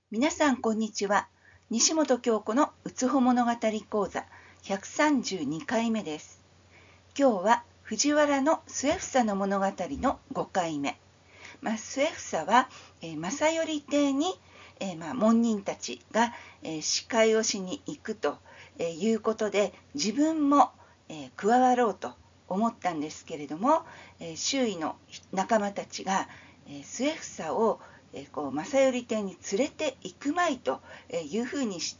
皆さんこんにちは。西本京子のうつほ物語講座132回目です。今日は藤原の末房の物語の5回目。末房は、正頼邸に、門人たちが、司会をしに行くということで、自分も、加わろうと思ったんですけれども、周囲の仲間たちが、末房を正頼邸に連れて行くまいというふうにして、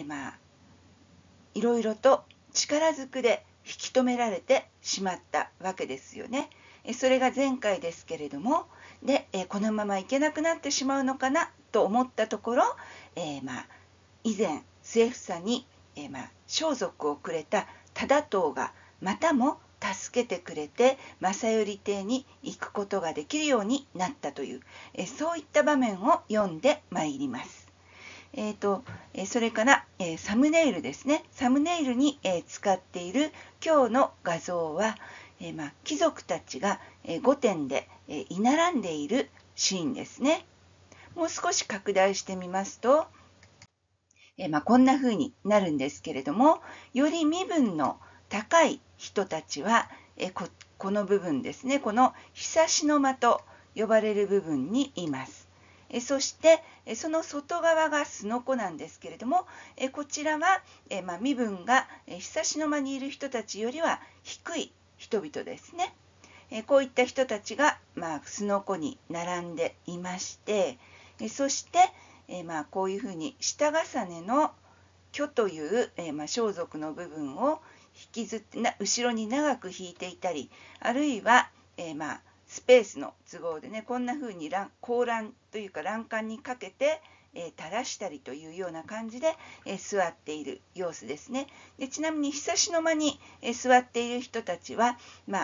いろいろと力ずくで引き止められてしまったわけですよね。それが前回ですけれども、で、このまま行けなくなってしまうのかなと思ったところ、以前末房に、装束をくれた忠遠がまたも助けてくれて正頼邸に行くことができるようになったという、そういった場面を読んでまいります。それから、サムネイルですね。サムネイルに、使っている今日の画像は、貴族たちが、御殿で、居並んでいるシーンですね。もう少し拡大してみますと、こんな風になるんですけれども、より身分の高い人たちは、この部分ですね、この久しの間と呼ばれる部分にいます。そしてその外側がすのこなんですけれども、こちらは身分が久しの間にいる人たちよりは低い人々ですね。こういった人たちがすのこに並んでいまして、そしてこういうふうに下重ねの居という、装束の部分を引きずって後ろに長く引いていたり、あるいは、スペースの都合でね、こんな風に高欄というか欄干にかけて、垂らしたりというような感じで、座っている様子ですね。でちなみに久しの間に、座っている人たちは、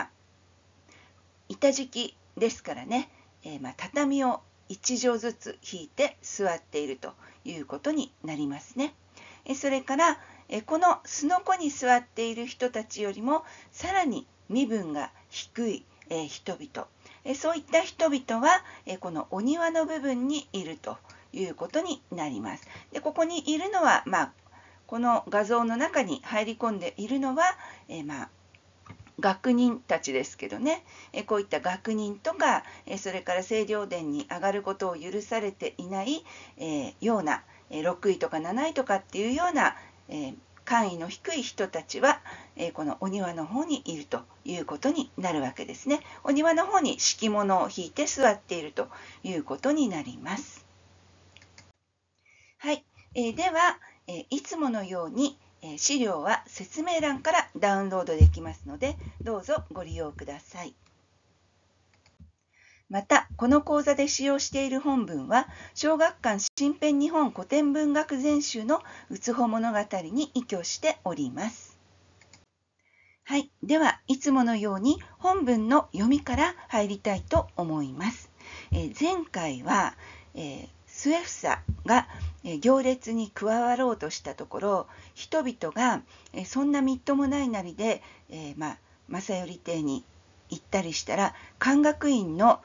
板敷きですからね、畳を1畳ずつ引いて座っているということになりますね。それからこのすのこに座っている人たちよりもさらに身分が低い人々、そういった人々はこのお庭の部分にいるということになります。でここにいるのは、この画像の中に入り込んでいるのは、学人たちですけどね、こういった学人とか、それから清涼殿に上がることを許されていないような6位とか7位とかっていうような官位の低い人たちはこのお庭の方にいるということになるわけですね。お庭の方に敷物を引いて座っているということになります。はい、では、いつものように資料は説明欄からダウンロードできますので、どうぞご利用ください。また、この講座で使用している本文は、小学館新編日本古典文学全集のうつほ物語に依拠しております。はい、では、いつものように本文の読みから入りたいと思います。前回は、末房が行列に加わろうとしたところ、人々がそんなみっともないなりで、正頼邸に行ったりしたら、漢学院の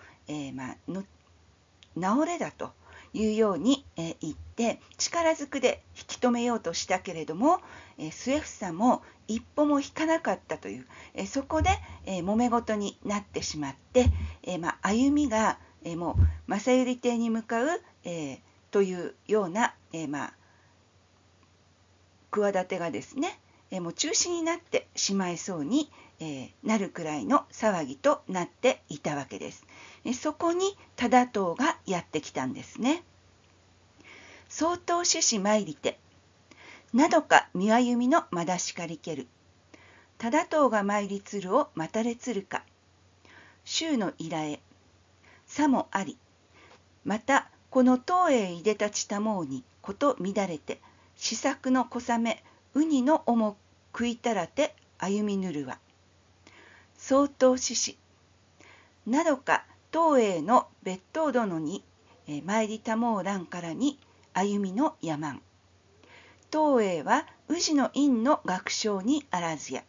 直れだというように言って力ずくで引き止めようとしたけれども、末房も一歩も引かなかったという、そこで揉め事になってしまって、歩みがもう正頼邸に向かうというような企てがですね、もう中止になってしまいそうになるくらいの騒ぎとなっていたわけです。そこに忠遠がやってきたんですね。曹洞種子参りて、などか見歩みのまだしかりける。忠遠が参りつるを待たれつるか。衆の依頼、さもあり。また、この東へいでたちたもうにこと乱れて、試作の小雨、ウニの重食いたらて歩みぬるわ。曹洞種子、などか東映の別当殿に参りたもうらんからに歩みの山ん。東映は宇治の院の学章にあらずや。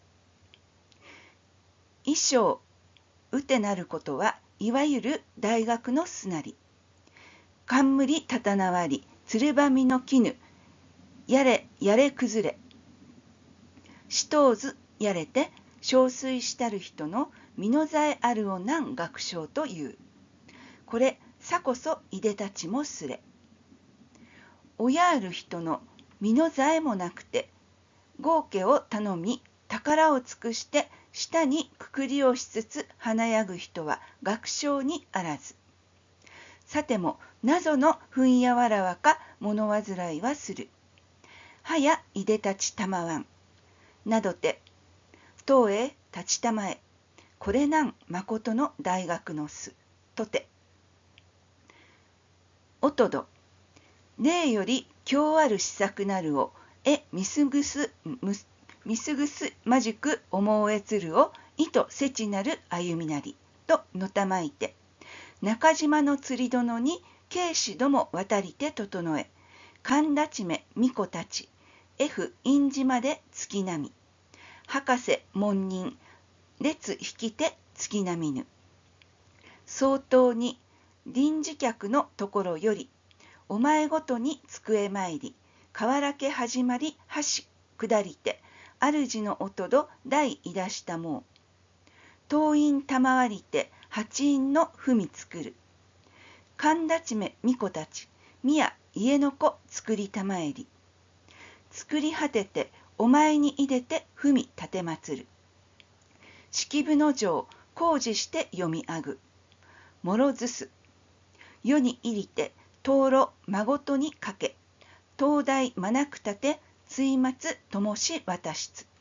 衣装うてなることはいわゆる大学のすなり。冠たたなわり鶴ばみの絹、やれやれ崩れ、しとうずやれて、憔悴したる人の身のざえあるをなん学章という。これ、さこそいでたちもすれ。親ある人の身のざえもなくて、豪家を頼み、宝を尽くして舌にくくりをしつつ華やぐ人は学章にあらず。さても謎のふんやわらわか物煩いはする。はやいでたちたまわん。などて、当へ立ちたまえ。これなんまことの大学のす。とて。おとど。例より今日ある施策なるを、みすぐすまじく思えつるを、いとせちなる歩みなり。とのたまいて。中島の釣り殿に警視ども渡りて整え、神立ちめ巫女たち、F 院島で月並み、博士門人、列引きて月並みぬ。相当に臨時客のところより、お前ごとに机参り、河原家始まり橋下りて、主のおとど大いだしたもう。当院賜りて八院の文作る。神立ちめ巫女たち、宮家の子作りたまえり。作り果ててお前にいでて文立てまつる。式部の城工事して読みあぐ。もろずす。世に入りて灯籠まごとにかけ。灯台まなくたて追末ともし渡しつ。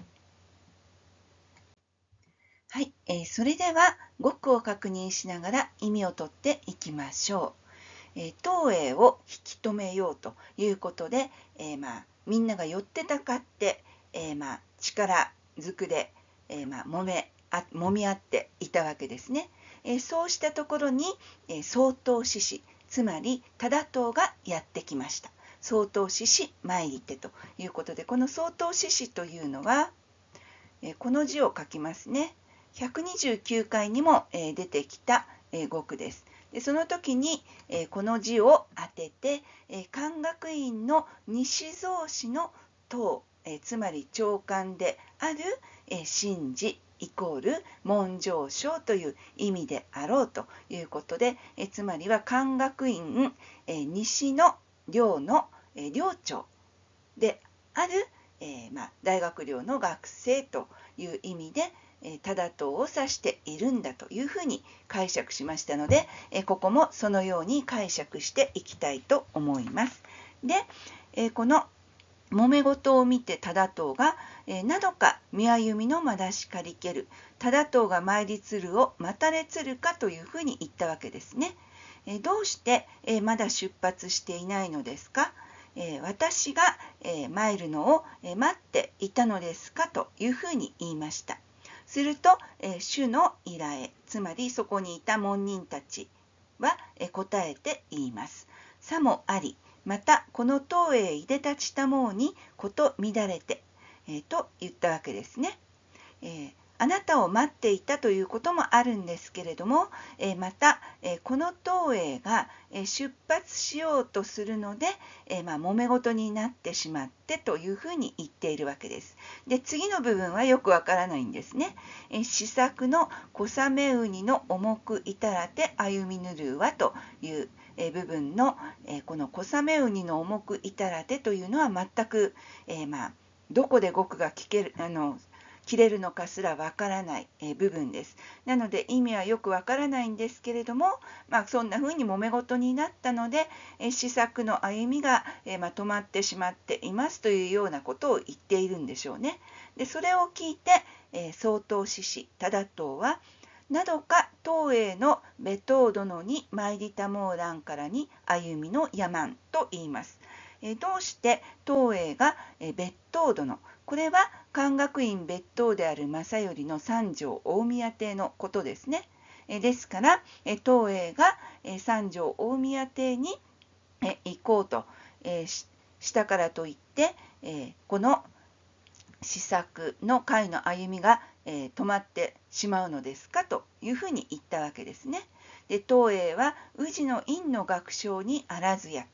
はい、それでは語句を確認しながら意味をとっていきましょう。東映を引き止めようということで、みんなが寄ってたかって、力ずくで、もみ合っていたわけですね。そうしたところに、曹洞志士、つまり多田党がやってきました。曹洞志士参りてということで、この曹洞志士というのは、この字を書きますね。129回にも出てきた語句です。でその時にこの字を当てて漢学院の西蔵氏の唐、つまり長官である神事イコール文章省という意味であろうということで、つまりは漢学院西の寮の寮長である大学寮の学生という意味で多田党を指しているんだというふうに解釈しましたので、ここもそのように解釈していきたいと思います。で、この揉め事を見て多田党が、などか見歩みのまだしかりける、多田党が参りつるを待たれつるかというふうに言ったわけですね。どうして、まだ出発していないのですか？私が、参るのを待っていたのですかというふうに言いました。すると、主の依頼、つまりそこにいた門人たちは、答えて言います。さもあり、またこの塔へいでたちたもうにこと乱れて、と言ったわけですね。あなたを待っていたということもあるんですけれども、また、この東映が出発しようとするので、揉め事になってしまってというふうに言っているわけです。で、次の部分はよくわからないんですね。詩作の小雨うにの重く至らて歩みぬるわという部分のこの小雨うにの重く至らてというのは全く、どこで語句が切れるのかすらわからない部分です。なので意味はよくわからないんですけれども、そんな風に揉め事になったので詩作の歩みが止まってしまっていますというようなことを言っているんでしょうね。でそれを聞いて曹洞志士多田党はなどか東映の別当殿に参りたもうらんからに歩みのやまんと言います。どうして東映が別当殿、これは漢学院別当である正頼の三条大宮邸のことですね。ですから東映が三条大宮邸に行こうとしたからといってこの詩作の会の歩みが止まってしまうのですかというふうに言ったわけですね。で東映は宇治の院の学章にあらずやと。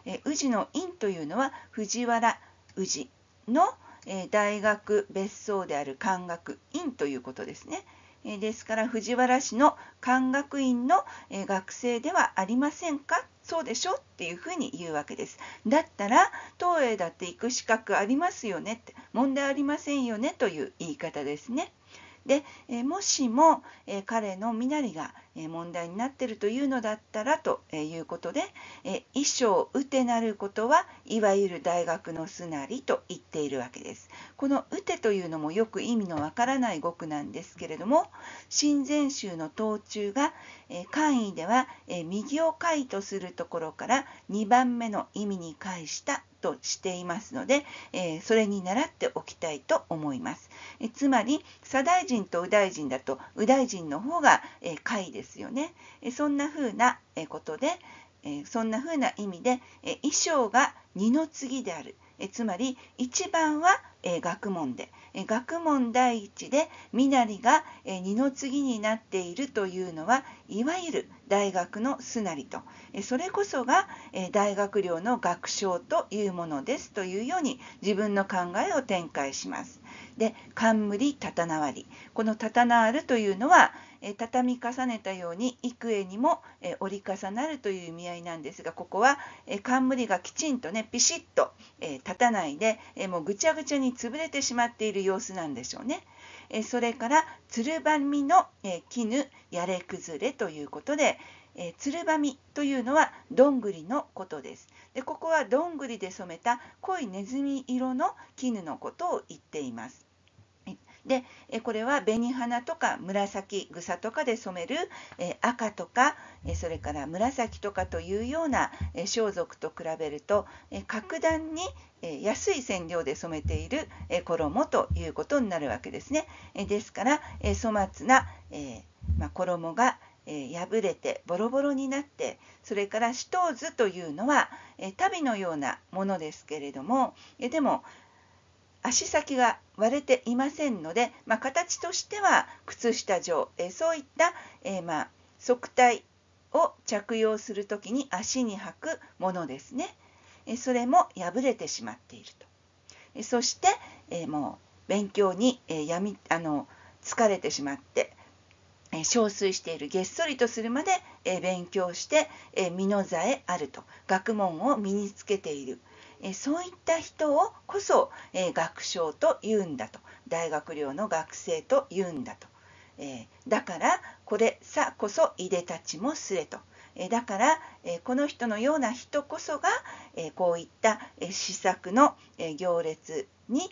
宇治の院というのは藤原氏の大学別荘である漢学院ということですね。ですから藤原氏の漢学院の学生ではありませんか、そうでしょっていうふうに言うわけです。だったら東映だって行く資格ありますよねって、問題ありませんよねという言い方ですね。でもしも彼の身なりが問題になっているというのだったらということで、衣装うてなることはいわゆる大学のすなりと言っているわけです。このうてというのもよく意味のわからない語句なんですけれども、親善宗の統中が漢意では右を解とするところから2番目の意味に返したとしていますので、それに倣っておきたいと思います。つまり左大臣と右大臣だと右大臣の方が下位ですよね。そんな風なことで、そんな風な意味で衣装が二の次である。つまり一番は学問で、学問第一で身なりが二の次になっているというのはいわゆる大学のすなりと、それこそが大学寮の学章というものですというように自分の考えを展開します。で、冠たわり、このたなわるというのは畳み重ねたように幾重にも折り重なるという意味合いなんですが、ここは冠がきちんとねピシッと立たないでもうぐちゃぐちゃに潰れてしまっている様子なんでしょうね。それからつるばみの絹やれ崩れということで、つるばみというのはどんぐりのことです。で、ここはどんぐりで染めた濃いネズミ色の絹のことを言っています。で、これは紅花とか紫草とかで染める赤とかそれから紫とかというような装束と比べると格段に安い染料で染めている衣ということになるわけですね。ですから粗末な衣が破れてボロボロになって、それからシトーズというのは足袋のようなものですけれども、でも足先が割れていませんので、形としては靴下状、そういった、束帯を着用するときに足に履くものですね。それも破れてしまっていると。そして、もう勉強に疲れてしまって憔悴している、げっそりとするまで勉強して身の座へあると、学問を身につけている、そういった人をこそ学生と言うんだと、大学寮の学生と言うんだと。だからこれさこそいでたちもすれと。だからこの人のような人こそがこういった施策の行列に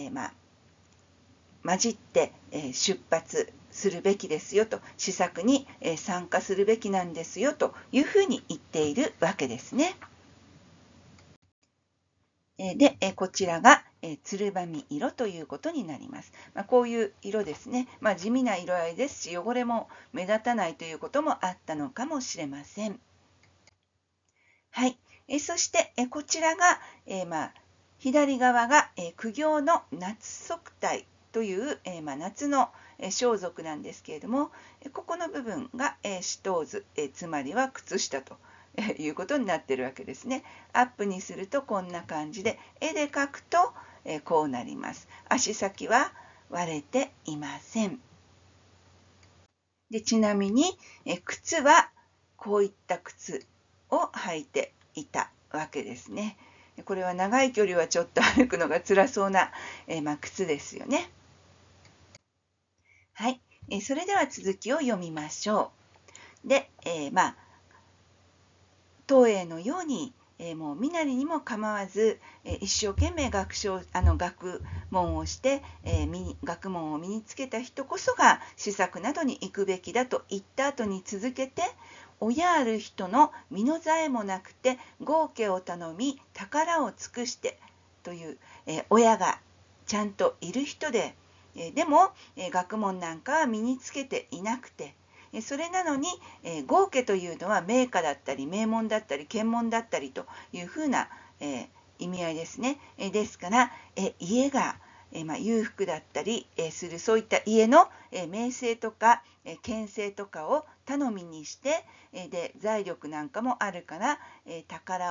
混じって出発するべきですよと、施策に参加するべきなんですよというふうに言っているわけですね。で、こちらがつるばみ色ということになります。こういう色ですね。地味な色合いですし、汚れも目立たないということもあったのかもしれません。はい。そして、こちらが、左側が苦行の夏束帯という、夏の装束なんですけれども、ここの部分がシトーズ、つまりは靴下ということになっているわけですね。アップにするとこんな感じで、絵で描くとこうなります。足先は割れていません。で、ちなみに靴はこういった靴を履いていたわけですね。これは長い距離はちょっと歩くのが辛そうな靴ですよね。はい、それでは続きを読みましょう。で、東映のようにもう身なりにも構わず一生懸命学問をして学問を身につけた人こそが施策などに行くべきだと言った後に続けて、親ある人の身のざえもなくて豪家を頼み宝を尽くしてという親がちゃんといる人で、でも学問なんかは身につけていなくて、それなのに豪家というのは名家だったり名門だったり検問だったりというふうな意味合いですね。ですから家が裕福だったりする、そういった家の名声とか権勢とかを頼みにして、で財力なんかもあるから宝を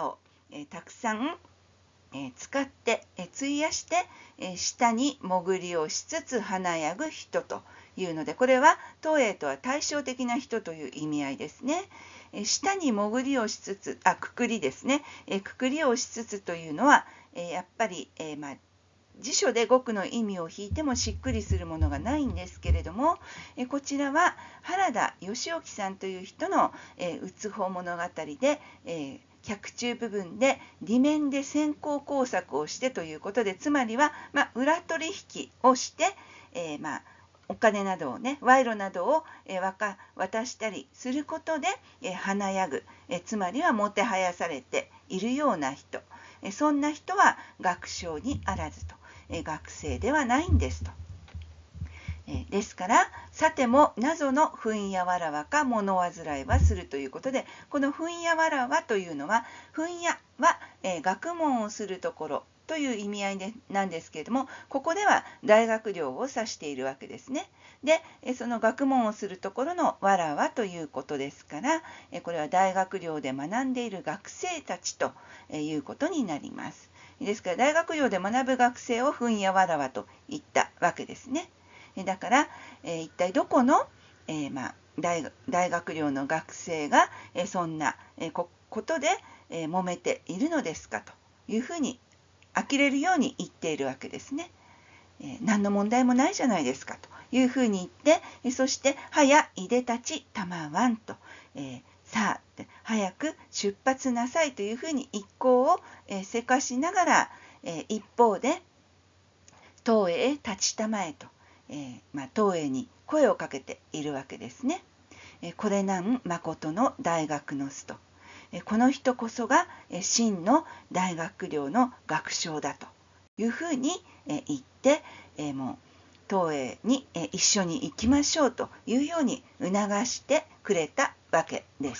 たくさん使って費やして下に潜りをしつつ華やぐ人というので、これは東映とは対照的な人という意味合いですね。下に潜りをしつつ、くくりですね。くくりをしつつというのはやっぱり辞書で語句の意味を引いてもしっくりするものがないんですけれども、こちらは原田義興さんという人のうつほ物語で、脚中部分で裏面で先行工作をしてということで、つまりは、裏取引をして、お金などをね、賄賂などを渡したりすることで華やぐ、つまりはもてはやされているような人、そんな人は学生にあらずと、学生ではないんですと。ですからさても謎のふんやわらわか物煩いはするということで、このふんやわらわというのは、ふんやは、学問をするところという意味合いなんですけれども、ここでは大学寮を指しているわけですね。でその学問をするところのわらわということですから、これは大学寮で学んでいる学生たちということになります。ですから大学寮で学ぶ学生をふんやわらわと言ったわけですね。だから、一体どこの、大学寮の学生が、そんな、ことで、揉めているのですかというふうに呆れるように言っているわけですね。何の問題もないじゃないですかというふうに言って、そして「はやいでたちたまわん」と、さあ早く出発なさいというふうに一行をせかしながら、一方で東映へ立ちたまえと、東映に声をかけているわけですね。これなん誠の大学の巣と、この人こそが真の大学寮の学生だというふうに言って、もう東映に一緒に行きましょうというように促してくれたわけです。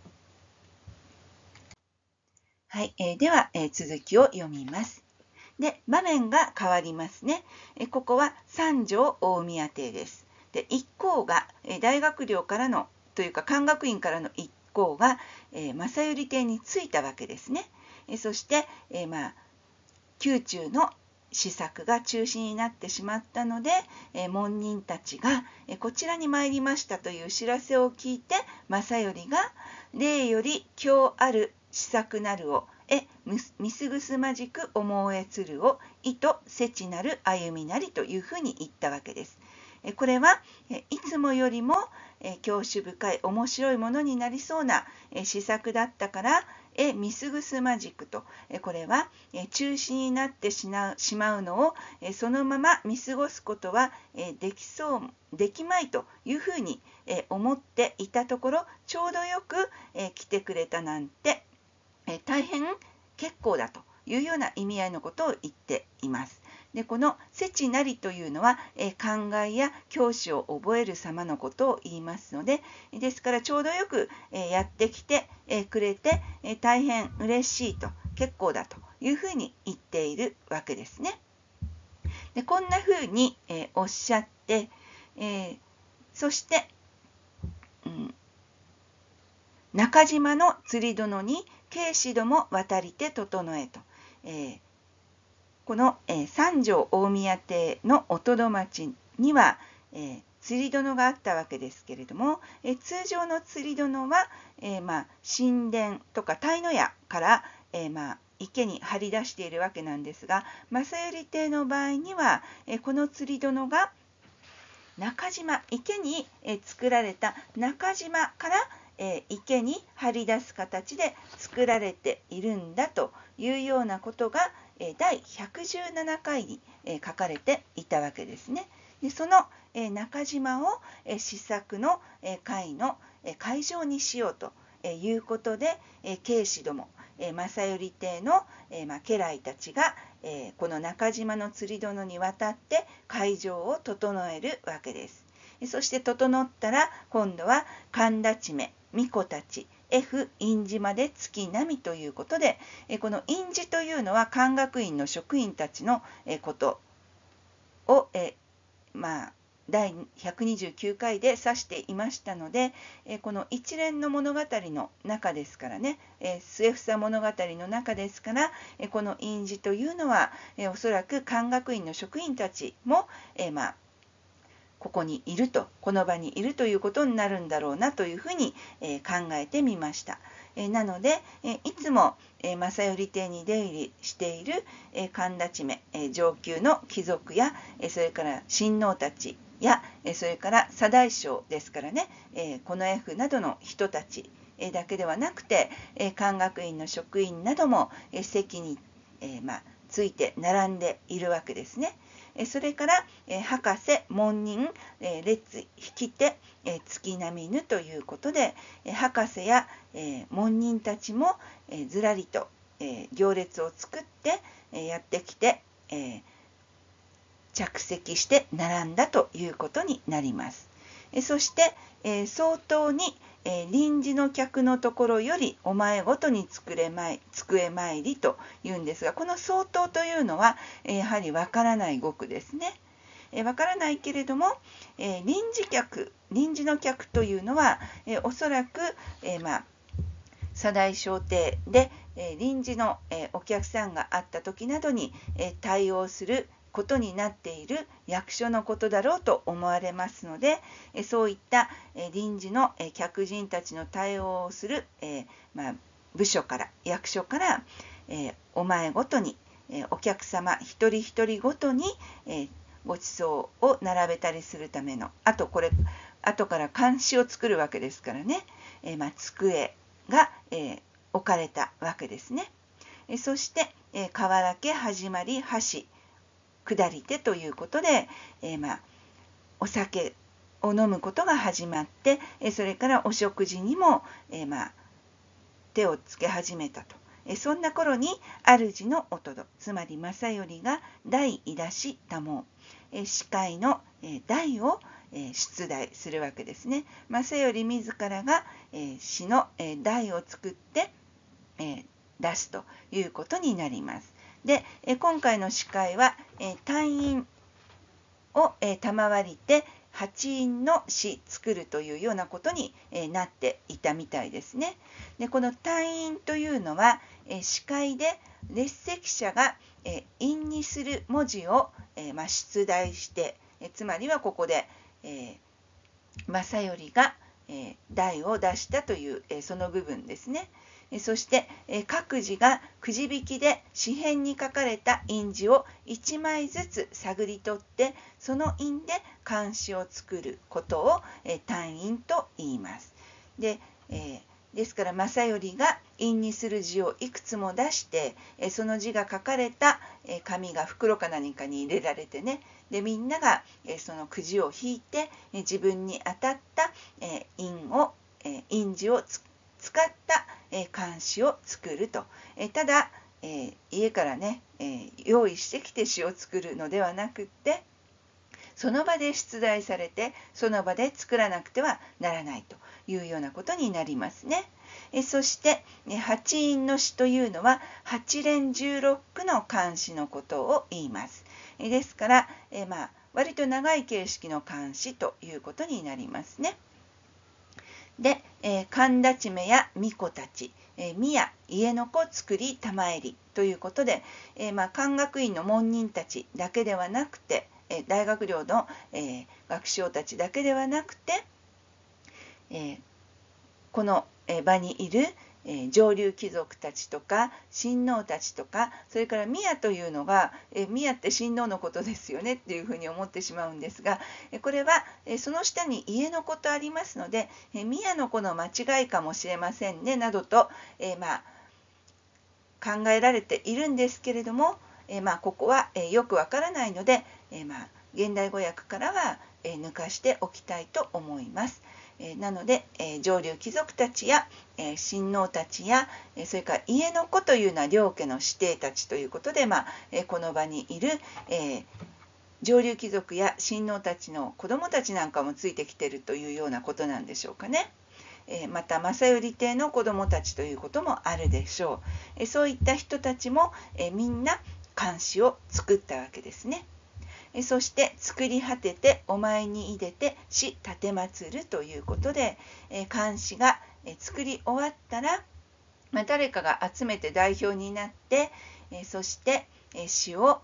はい、では続きを読みます。で、場面が変わりますね。ここは三条大宮邸です。で、一行が大学寮からのというか漢学院からの一行が正頼邸に着いたわけですね。そして宮中の施策が中止になってしまったので、門人たちがこちらに参りましたという知らせを聞いて、正頼が例より今日ある施策なるをみすぐすまじく思えつるを意とせちなる歩みなりというふうに言ったわけです。これはいつもよりも教師深い面白いものになりそうな施策だったからみすぐすまじくと、これは中止になってしまうのをそのまま見過ごすことはできまいというふうに思っていたところ、ちょうどよく来てくれたなんて大変結構だというような意味合いのことを言っています。でこの「せちなり」というのは考えや教師を覚える様のことを言いますので、ですからちょうどよくやってきてくれて大変嬉しいと、結構だというふうに言っているわけですね。でこんなふうにおっしゃって、そして、中島の釣り殿に警視ども渡りて整えと、この三条大宮邸のおとど町には釣り殿があったわけですけれども、通常の釣り殿は神殿とか鯛の屋から池に張り出しているわけなんですが、正頼邸の場合にはこの釣り殿が中島、池に作られた中島から池に張り出す形で作られているんだというようなことが第117回に書かれていたわけですね。でその中島を試作の会の会場にしようということで、警視ども正頼邸の家来たちがこの中島の釣り殿に渡って会場を整えるわけです。そして整ったら今度は神立め巫女たち F 院寺まで月並みということで、この院寺というのは漢学院の職員たちのことを第129回で指していましたので、この一連の物語の中ですからね、末房物語の中ですから、この印字というのは、おそらく漢学院の職員たちも、ここにいると、この場にいるということになるんだろうなというふうに考えてみました。なので、いつも正頼邸に出入りしている神立め、上級の貴族や、それから親王たちや、それから左大将ですからね、近衛府などの人たちだけではなくて、漢学院の職員なども席について並んでいるわけですね。それから、博士、門人、列、引き手、月並みぬということで、博士や、門人たちも、ずらりと、行列を作って、やってきて、着席して並んだということになります。そして、相当に、臨時の客のところよりお前ごとに机参りというんですが、この相当というのはやはりわからない語句ですね。わからないけれども、臨時の客というのはおそらく左大将邸で臨時のお客さんがあった時などに対応することになっている役所のことだろうと思われますので、そういった臨時の客人たちの対応をする部署から役所からお前ごとにお客様一人一人ごとにご馳走を並べたりするための後から監視を作るわけですからね、机が置かれたわけですね。そして河原始まり箸下り手ということで、お酒を飲むことが始まって、それからお食事にも、手をつけ始めたと。そんな頃に主のおとど、つまり正頼が代いだしたもう、司会の代を出題するわけですね。正頼自らが詩の代を作って出すということになります。で、今回の司会は単印を賜りて八印の詩作るというようなことになっていたみたいですね。で、この単印というのは司会で列席者が印にする文字を出題して、つまりはここで正頼が題を出したというその部分ですね。そして各自がくじ引きで紙片に書かれた印字を1枚ずつ探り取って、その印で漢詩を作ることを単印と言います。ですから正頼が印にする字をいくつも出して、その字が書かれた紙が袋か何かに入れられてね、でみんながそのくじを引いて自分に当たった印字を使った漢詩を作ると。ただ家からね用意してきて詩を作るのではなくって、その場で出題されてその場で作らなくてはならないというようなことになりますね。そして八印の詩というのは8連16句の漢詩のことを言います。ですから割と長い形式の漢詩ということになりますね。で、神立めや巫女たち、宮家の子作り賜りということで、漢学院の門人たちだけではなくて、大学寮の、学生たちだけではなくて、この場にいる上流貴族たちとか親王たちとか、それから宮というのが宮って親王のことですよねっていうふうに思ってしまうんですが、これはその下に家の子とありますので、宮の子の間違いかもしれませんねなどと、考えられているんですけれども、ここはよくわからないので、現代語訳からは抜かしておきたいと思います。なので上流貴族たちや親王たちやそれから家の子というのは両家の子弟たちということで、この場にいる上流貴族や親王たちの子供たちなんかもついてきているというようなことなんでしょうかね。また正頼邸の子供たちということもあるでしょう。そういった人たちもみんな漢詩を作ったわけですね。 そして作り果ててお前に入れてし奉るということで、漢詩が作り終わったら、誰かが集めて代表になって、そして詩を、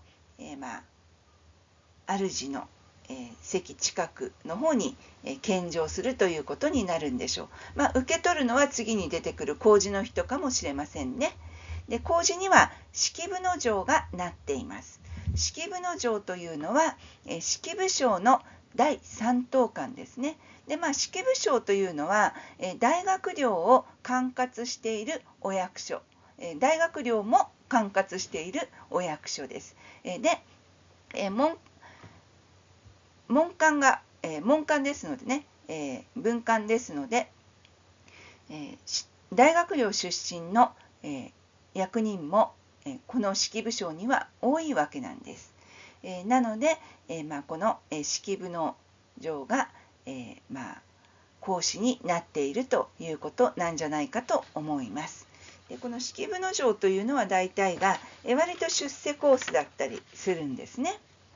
主の席近くの方に献上するということになるんでしょう。受け取るのは次に出てくる工事の人かもしれませんね。で、工事には式部の丞がなっています。式部の丞というのは式部省の第三等官ですね。で、式部省というのは大学領を管轄しているお役所、大学領も管轄しているお役所です。で、文官ですのでね、文官ですので、大学領出身の役人もこの式部省には多いわけなんです。なので、この式部の丞が講師になっているということなんじゃないかと思います。で、この式部の丞というのは大体が割と出世コースだったりするんですね。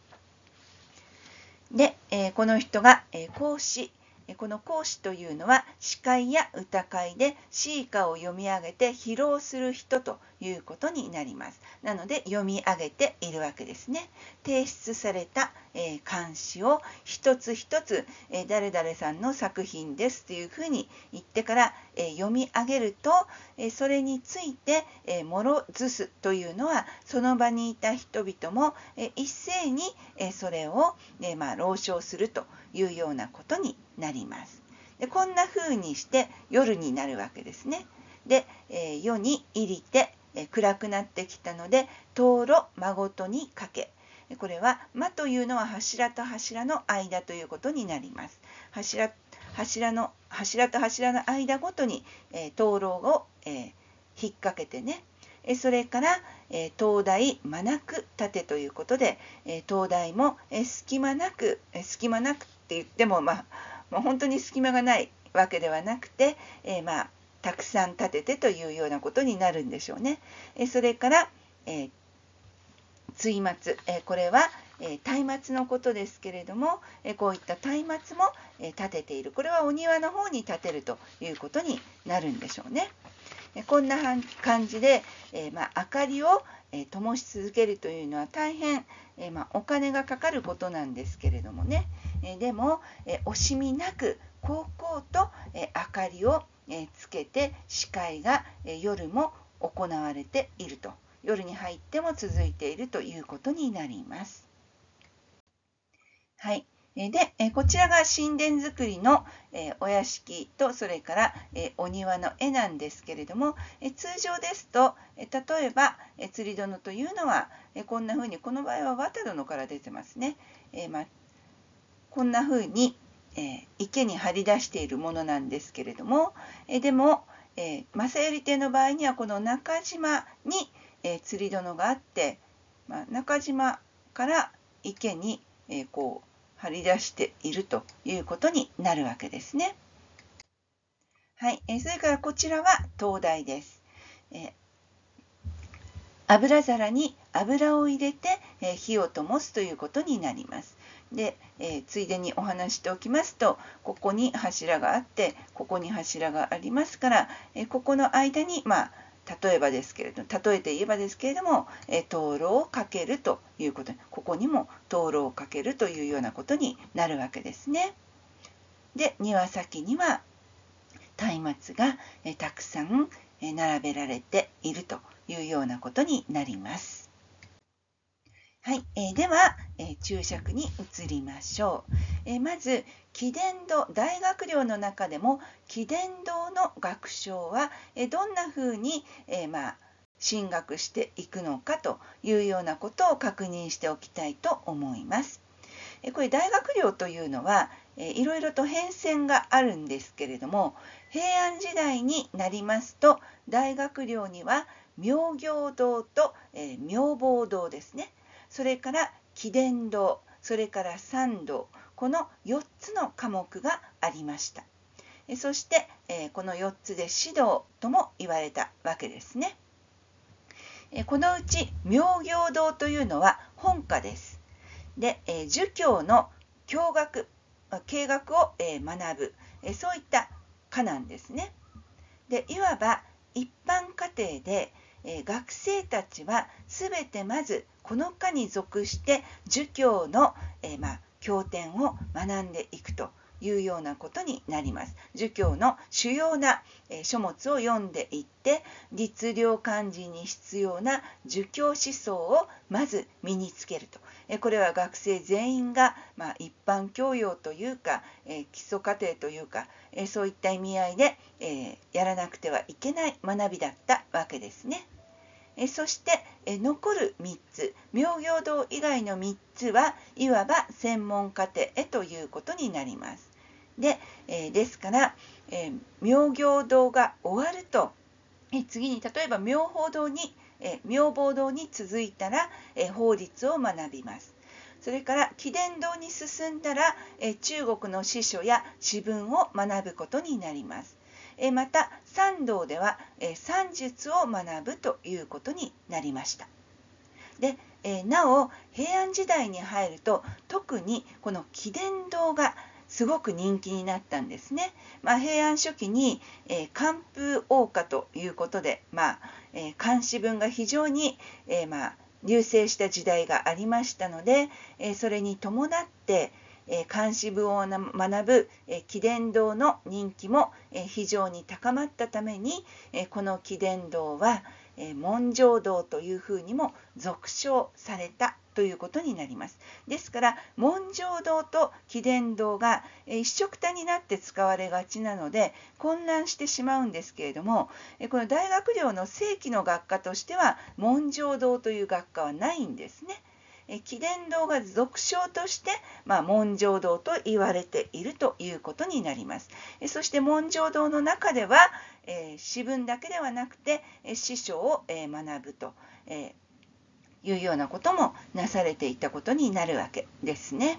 で、この人が講師。この講師というのは詩会や歌会で詩歌を読み上げて披露する人ということになります。なので読み上げているわけですね。提出された漢詩を一つ一つ誰々さんの作品ですというふうに言ってから読み上げると、それについてもろずすというのはその場にいた人々も一斉にそれを朗唱するというようなことになります。で、こんな風にして夜になるわけですね。で、夜に入りて暗くなってきたので灯籠まごとにかけ。これは間というのは柱と柱の間ということになります。柱と柱の間ごとに灯籠を引っ掛けてね、それから灯台間なく立てということで、灯台も隙間なくって言っても本当に隙間がないわけではなくて、たくさん立ててというようなことになるんでしょうね。それから対松、これは松明のことですけれども、こういった松明も立てている。これはお庭の方に立てるということになるんでしょうね。こんな感じで、明かりを灯し続けるというのは大変お金がかかることなんですけれどもね、でも惜しみなくこうこうと明かりをつけて司会が夜も行われていると、夜に入っても続いているということになります。はい。で、こちらが神殿造りのお屋敷と、それからお庭の絵なんですけれども、通常ですと例えば釣り殿というのはこんな風に、この場合は綿殿から出てますね。こんな風に池に張り出しているものなんですけれども、でも正頼亭の場合にはこの中島に釣り殿があって、中島から池にこう張り出しているということになるわけですね。はい、それからこちらは灯台です。油皿に油を入れて火を灯すということになります。で、ついでにお話しておきますと、ここに柱があってここに柱がありますから、ここの間に例えて言えばですけれども、灯籠をかけるということで、ここにも灯籠をかけるというようなことになるわけですね。で、庭先には松明がたくさん並べられているというようなことになります。はい、では注釈に移りましょう。まず貴殿堂、大学領の中でも貴殿堂の学章はどんなふうに進学していくのかというようなことを確認しておきたいと思います。これ大学領というのはいろいろと変遷があるんですけれども、平安時代になりますと大学領には明行堂と明房堂ですね、それから貴殿堂、それから参道、この4つの科目がありました。そしてこの4つで指導とも言われたわけですね。このうち明行堂というのは本科です。 で、儒教の経学を学ぶ、そういった科なんですね。で、いわば一般家庭で、学生たちはすべてまずこの科に属して儒教の、経典を学んでいくというようなことになります。儒教の主要な書物を読んでいって、律令官事に必要な儒教思想をまず身につけると。これは学生全員が、一般教養というか、基礎課程というか、そういった意味合いで、やらなくてはいけない学びだったわけですね。そして残る3つ、明行堂以外の3つはいわば専門課程ということになります。で、ですから、明行堂が終わると、次に例えば明法堂に続いたら、法律を学びます。それから貴殿堂に進んだら、中国の史書や詩文を学ぶことになります。また山道では算術を学ぶということになりました。で、なお平安時代に入ると特にこの貴殿堂がすごく人気になったんですね。平安初期に漢風王家ということで、漢詩文が非常に隆盛した時代がありましたので、それに伴って漢詩文を学ぶ貴殿堂の人気も非常に高まったために、この貴殿堂は文章堂というふうにも俗称されたということになります。ですから文章堂と貴殿堂が一緒くたになって使われがちなので混乱してしまうんですけれども、この大学寮の正規の学科としては文章堂という学科はないんですね。貴殿堂が俗称として、文章堂と言われているということになります。そして文章堂の中では、詩文だけではなくて詩書を学ぶというようなこともなされていたことになるわけですね。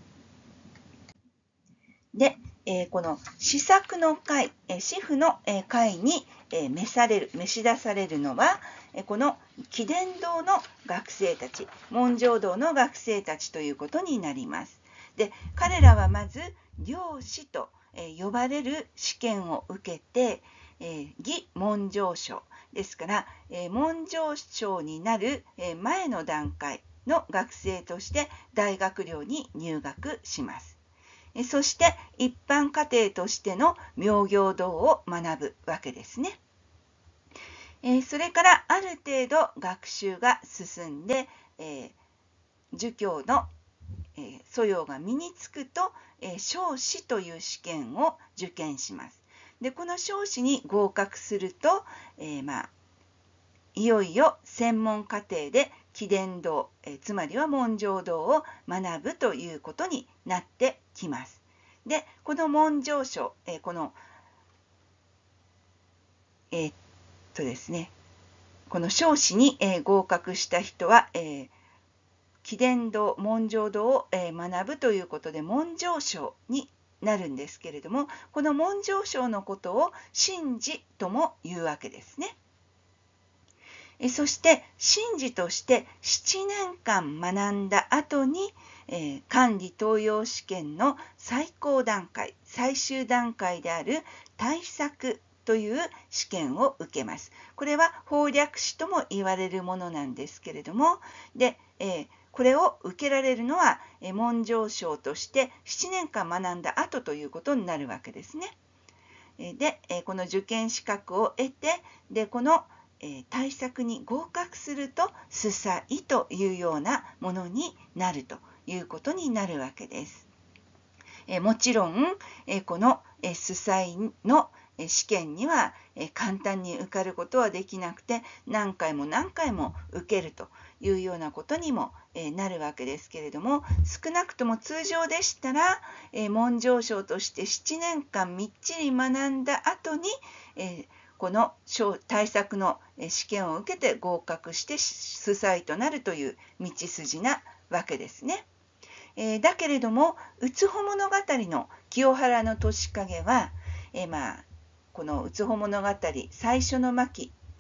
で、この詩作の会、詩賦の会に召し出されるのは、この貴殿堂の学生たち、文章堂の学生たちということになります。で、彼らはまず領士と呼ばれる試験を受けて、義文章賞ですから、文章賞になる前の段階の学生として大学寮に入学します。そして一般家庭としての明行堂を学ぶわけですね。それからある程度学習が進んで、儒教の素養が身につくと、彰子という試験を受験します。で、この彰子に合格すると、いよいよ専門課程で貴殿堂、つまりは文章堂を学ぶということになってきます。で、この文章賞、このですね、この彰子に合格した人は、貴殿堂、文章堂を学ぶということで文章賞になるんですけれども、この文章賞のことを神事とも言うわけですね。そして神事として7年間学んだ後に、官理登用試験の最終段階である対策という試験を受けます。これは法略士とも言われるものなんですけれども、で、これを受けられるのは文章賞として7年間学んだ後ということになるわけですね。で、この受験資格を得て、で、この対策に合格すると司祭というようなものになるということになるわけです。もちろんこの司祭の試験には簡単に受かることはできなくて何回も何回も受けるというようなことにもなるわけですけれども、少なくとも通常でしたら文章賞として7年間みっちり学んだ後にこの対策の試験を受けて合格して司祭となるという道筋なわけですね。だけれどもうつほ物語の清原の年影は、このうつほ物語最初の巻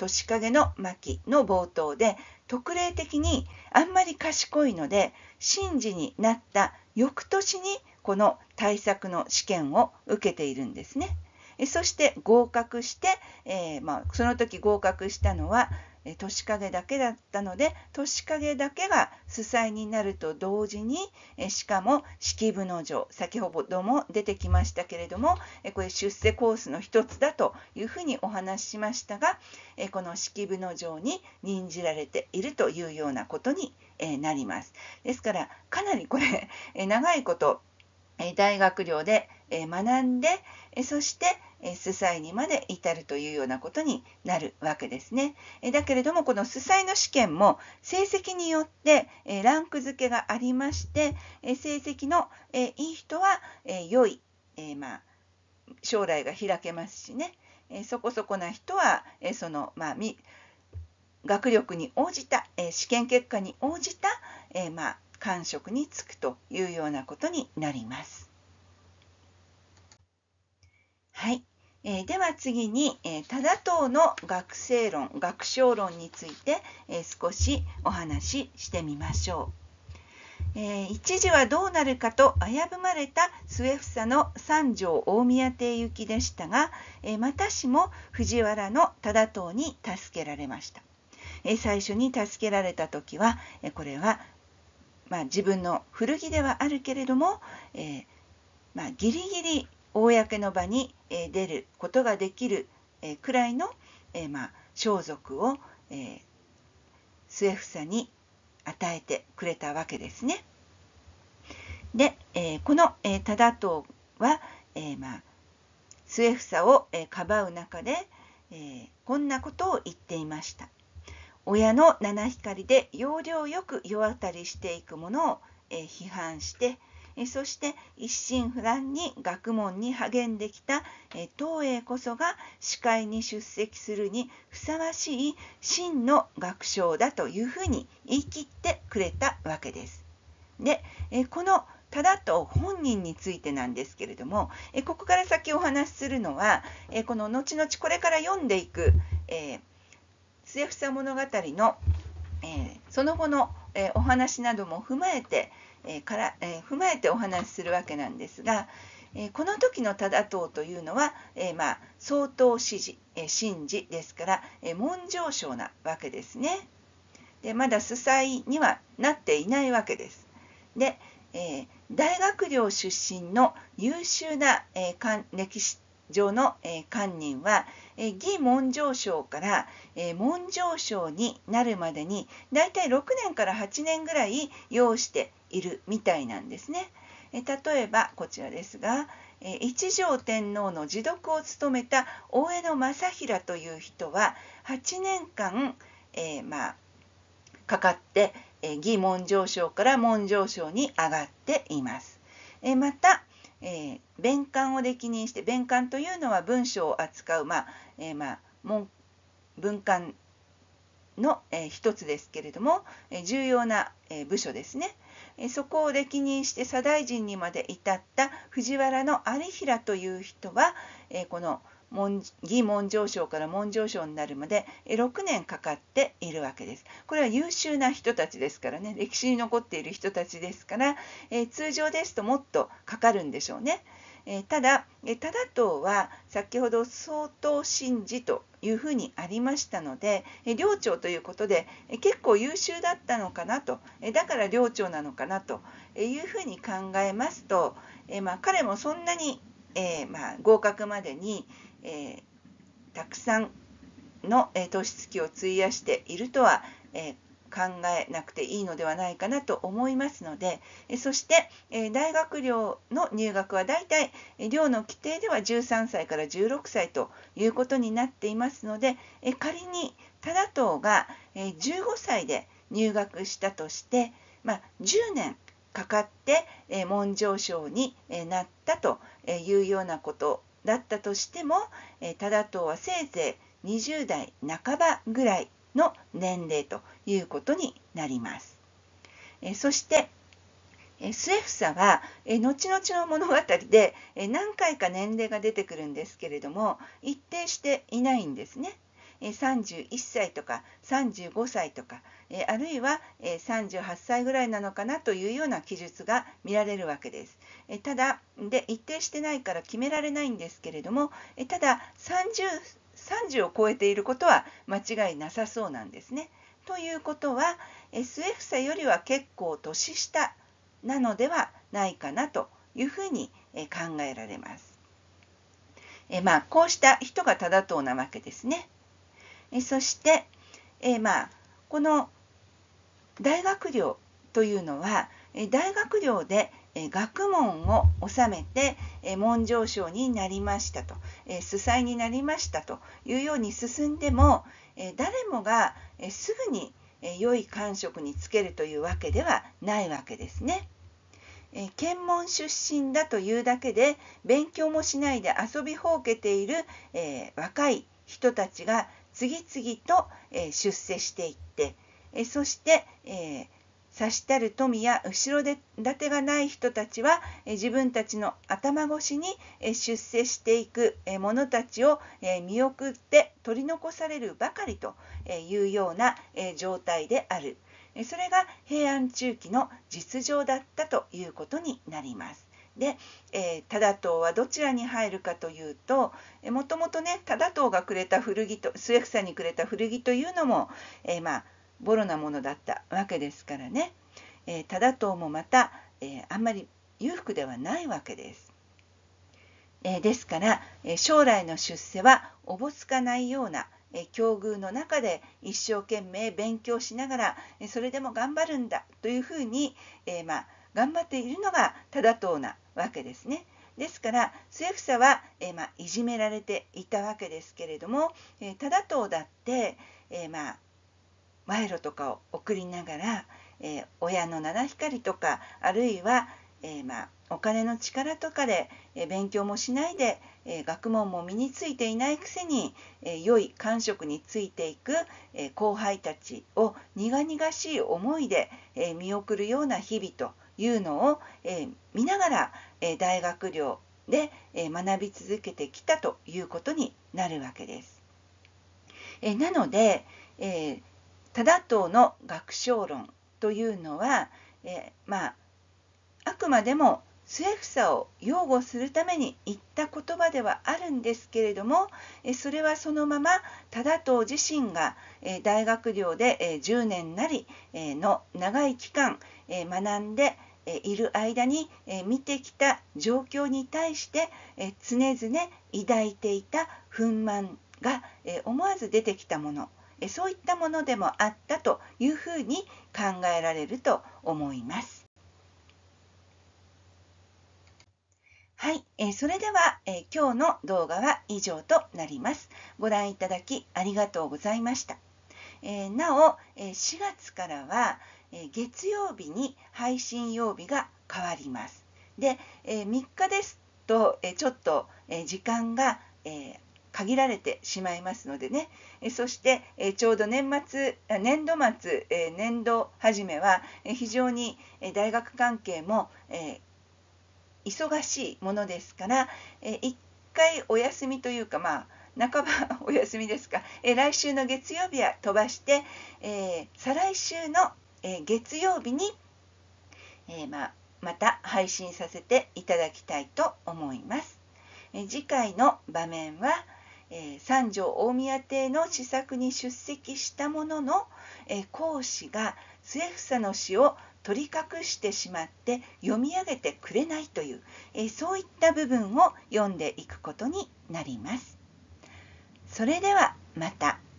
年影の巻の冒頭で、特例的にあんまり賢いので、神事になった翌年にこの対策の試験を受けているんですね。そして合格して、その時合格したのは年影だけだったので、年影だけが司祭になると同時に、しかも式部之丞、先ほども出てきましたけれども、これ出世コースの一つだというふうにお話ししましたが、この式部之丞に任じられているというようなことになります。ですからかなりこれ長いこと大学寮で学んで、そして司祭にまで至るというようなことになるわけですね。だけれども、この司祭の試験も成績によってランク付けがありまして、成績のいい人は良い将来が開けますしね、そこそこな人はその学力に応じた試験結果に応じた官職に就くというようなことになります。はい。では次に、多田党の学生論、学章論について、少しお話ししてみましょう。一時はどうなるかと危ぶまれた末房の三条大宮邸行きでしたが、またしも藤原の多田党に助けられました。最初に助けられた時は、これは自分の古着ではあるけれども、ギリギリ公の場に出ることができるくらいの装束を末房に与えてくれたわけですね。で、この多田党は末房をかばう中でこんなことを言っていました。親の七光で要領よく世渡りしていくものを批判して、そして一心不乱に学問に励んできた東映こそが司会に出席するにふさわしい真の学章だというふうに言い切ってくれたわけです。で、この多田党本人についてなんですけれども、ここから先お話しするのは、この後々これから読んでいく末房物語の、その後の、お話なども踏まえてお話しするわけなんですが、この時の多田党というのは、曹洞神事ですから、文章省なわけですね。でまだ司祭にはなっていないわけです。で、大学寮出身の優秀な、歴史上の官人は義文章省から文章省になるまでにだいたい6年から8年ぐらい要しているみたいなんですね。例えばこちらですが、一条天皇の次読を務めた大江戸正平という人は8年間、かかって義文章省から文章省に上がっています。また弁官を歴任して、弁官というのは文章を扱う、文官の一つですけれども、重要な部署ですね。そこを歴任して左大臣にまで至った藤原有平という人は、この義文章省から文章省になるまで6年かかっているわけです。これは優秀な人たちですからね、歴史に残っている人たちですから、通常ですともっとかかるんでしょうね。ただ多田党は先ほど曹洞神事というふうにありましたので、寮長ということで結構優秀だったのかなと、だから寮長なのかなというふうに考えますと、彼もそんなに合格までにたくさんの年月を費やしているとは考えなくていいのではないかなと思いますので、そして大学寮の入学はだいたい寮の規定では13歳から16歳ということになっていますので、仮に多田党が15歳で入学したとして、10年かかって文章省になったというようなことだったとしても、多田党はせいぜい20代半ばぐらいの年齢ということになります。そして末房は後々の物語で何回か年齢が出てくるんですけれども、一定していないんですね。 31歳とか35歳とか、あるいは38歳ぐらいなのかなというような記述が見られるわけです。ただで一定してないから決められないんですけれども、ただ30を超えていることは間違いなさそうなんですね。ということは、末房よりは結構年下なのではないかなというふうに考えられます。こうした人が忠党なわけですね。そして、この大学寮というのは、大学寮で学問を修めて文章将になりましたと、司祭になりましたというように進んでも、誰もがすぐに良い官職に就けるというわけではないわけですね。検問出身だというだけで勉強もしないで遊びほうけている若い人たちが次々と出世していって、そして差したる富や後ろ盾がない人たちは自分たちの頭越しに出世していく者たちを見送って取り残されるばかりというような状態である。それが平安中期の実情だったということになります。で、忠党はどちらに入るかというと、もともとね、忠党がくれた古着と末房にくれた古着というのも、ボロなものだったわけですからね、忠党もまた、あんまり裕福ではないわけです。ですから、将来の出世はおぼつかないような境遇の中で一生懸命勉強しながらそれでも頑張るんだというふうに、頑張っているのが忠党なわけですね。ですから末房は、いじめられていたわけですけれども、忠党だって、賄賂とかを送りながら、親の七光とかあるいは、お金の力とかで勉強もしないで学問も身についていないくせに良い官職についていく後輩たちを苦々しい思いで見送るような日々というのを見ながら大学寮で学び続けてきたということになるわけです。なので忠党の学章論というのはあくまでも末房を擁護するために言った言葉ではあるんですけれども、それはそのまま忠党自身が大学寮で10年なりの長い期間学んでいる間に見てきた状況に対して常々抱いていた憤懣が思わず出てきたもの、そういったものでもあったというふうに考えられると思います。はい、それでは、今日の動画は以上となります。ご覧いただきありがとうございました。なお、4月からは、月曜日に配信曜日が変わります。で、3日ですと、ちょっと時間が、限られてしまいますのでね、そしてちょうど年度末、年度始めは非常に大学関係も忙しいものですから、1回お休みというか、半ばお休みですか、来週の月曜日は飛ばして、再来週の月曜日に、また配信させていただきたいと思います。次回の場面は、三条大宮邸の詩作に出席したものの、講師が末房の詩を取り隠してしまって読み上げてくれないという、そういった部分を読んでいくことになります。それではまた。